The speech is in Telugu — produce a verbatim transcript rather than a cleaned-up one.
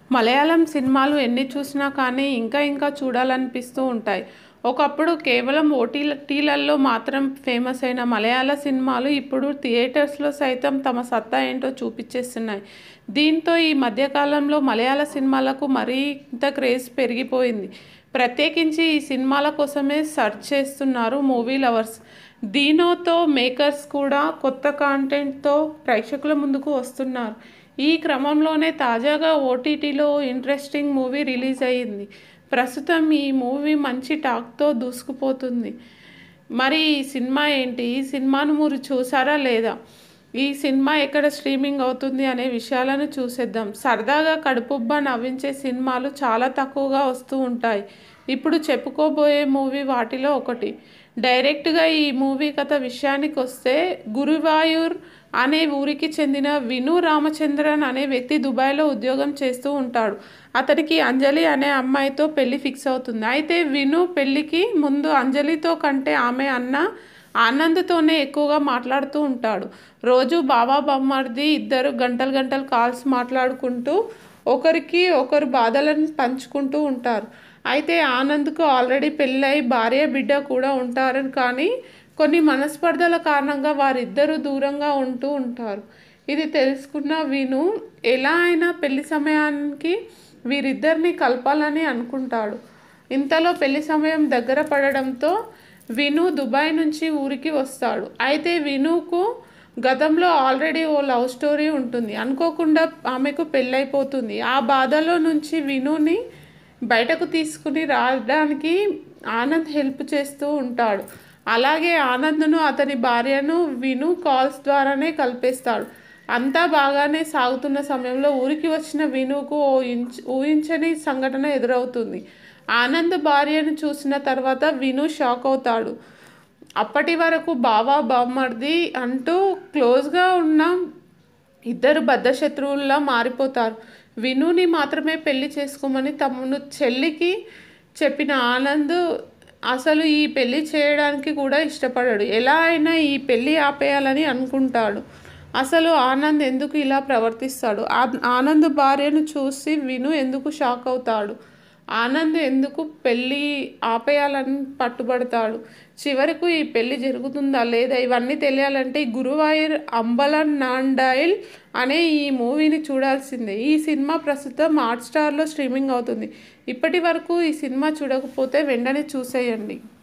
మలయాళం సినిమాలు ఎన్ని చూసినా కానీ ఇంకా ఇంకా చూడాలనిపిస్తూ ఉంటాయి. ఒకప్పుడు కేవలం ఓటీటీలలో మాత్రం ఫేమస్ అయిన మలయాళ సినిమాలు ఇప్పుడు థియేటర్స్లో సైతం తమ సత్తా ఏంటో చూపించేస్తున్నాయి. దీంతో ఈ మధ్యకాలంలో మలయాళ సినిమాలకు మరింత క్రేజ్ పెరిగిపోయింది. ప్రత్యేకించి ఈ సినిమాల కోసమే సెర్చ్ చేస్తున్నారు మూవీ లవర్స్. దీనితో మేకర్స్ కూడా కొత్త కంటెంట్తో ప్రేక్షకుల ముందుకు వస్తున్నారు. ఈ క్రమంలోనే తాజాగా ఓటీటీలో ఇంట్రెస్టింగ్ మూవీ రిలీజ్ అయ్యింది. ప్రస్తుతం ఈ మూవీ మంచి టాక్తో దూసుకుపోతుంది. మరి ఈ సినిమా ఏంటి? ఈ సినిమాను మీరు చూసారా లేదా? ఈ సినిమా ఎక్కడ స్ట్రీమింగ్ అవుతుంది అనే విషయాలను చూసేద్దాం. సరదాగా కడుపుబ్బా నవ్వించే సినిమాలు చాలా తక్కువగా వస్తూ ఉంటాయి. ఇప్పుడు చెప్పుకోబోయే మూవీ వాటిలో ఒకటి. డైరెక్ట్గా ఈ మూవీ కథ విషయానికి వస్తే, గురువాయూర్ అనే ఊరికి చెందిన విను రామచంద్రన్ అనే వ్యక్తి దుబాయ్లో ఉద్యోగం చేస్తూ ఉంటాడు. అతనికి అంజలి అనే అమ్మాయితో పెళ్లి ఫిక్స్ అవుతుంది. అయితే విను పెళ్లికి ముందు అంజలితో కంటే ఆమె అన్న ఆనంద్తోనే ఎక్కువగా మాట్లాడుతూ ఉంటాడు. రోజు బావా బొమ్మర్ది ఇద్దరు గంటలు గంటలు కాల్స్ మాట్లాడుకుంటూ ఒకరికి ఒకరు బాధలను పంచుకుంటూ ఉంటారు. అయితే ఆనంద్కు ఆల్రెడీ పెళ్ళై భార్య బిడ్డ కూడా ఉంటారని, కానీ కొన్ని మనస్పర్ధల కారణంగా వారిద్దరూ దూరంగా ఉంటూ ఉంటారు. ఇది తెలుసుకున్న విను ఎలా అయినా పెళ్లి సమయానికి వీరిద్దరిని కలపాలని అనుకుంటాడు. ఇంతలో పెళ్లి సమయం దగ్గర పడడంతో విను దుబాయ్ నుంచి ఊరికి వస్తాడు. అయితే వినుకు గతంలో ఆల్రెడీ ఓ లవ్ స్టోరీ ఉంటుంది. అనుకోకుండా ఆమెకు పెళ్ళైపోతుంది. ఆ బాధలో నుంచి వినుని బయటకు తీసుకుని రావడానికి ఆనంద్ హెల్ప్ చేస్తూ ఉంటాడు. అలాగే ఆనంద్ను అతని భార్యను విను కాల్స్ ద్వారానే కలిపేస్తాడు. అంతా బాగానే సాగుతున్న సమయంలో ఊరికి వచ్చిన వినుకు ఓ ఇంచ్ ఊహించని సంఘటన ఎదురవుతుంది. ఆనంద్ భార్యను చూసిన తర్వాత విను షాక్ అవుతాడు. అప్పటి వరకు బావా బామ్మర్ది అంటూ క్లోజ్గా ఉన్న ఇద్దరు బద్ధశత్రువుల్లా మారిపోతారు. వినుని మాత్రమే పెళ్లి చేసుకోమని తమను చెల్లికి చెప్పిన ఆనంద్ అసలు ఈ పెళ్లి చేయడానికి కూడా ఇష్టపడాడు. ఎలా అయినా ఈ పెళ్లి ఆపేయాలని అనుకుంటాడు. అసలు ఆనంద్ ఎందుకు ఇలా ప్రవర్తిస్తాడు? ఆనంద్ భార్యను చూసి విను ఎందుకు షాక్ అవుతాడు? ఆనంద్ ఎందుకు పెళ్ళి ఆపేయాలని పట్టుబడతాడు? చివరకు ఈ పెళ్లి జరుగుతుందా లేదా? ఇవన్నీ తెలియాలంటే గురువాయూర్ అంబలనాండాయిల్ అనే ఈ మూవీని చూడాల్సిందే. ఈ సినిమా ప్రస్తుతం హాట్స్టార్లో స్ట్రీమింగ్ అవుతుంది. ఇప్పటి వరకు ఈ సినిమా చూడకపోతే వెంటనే చూసేయండి.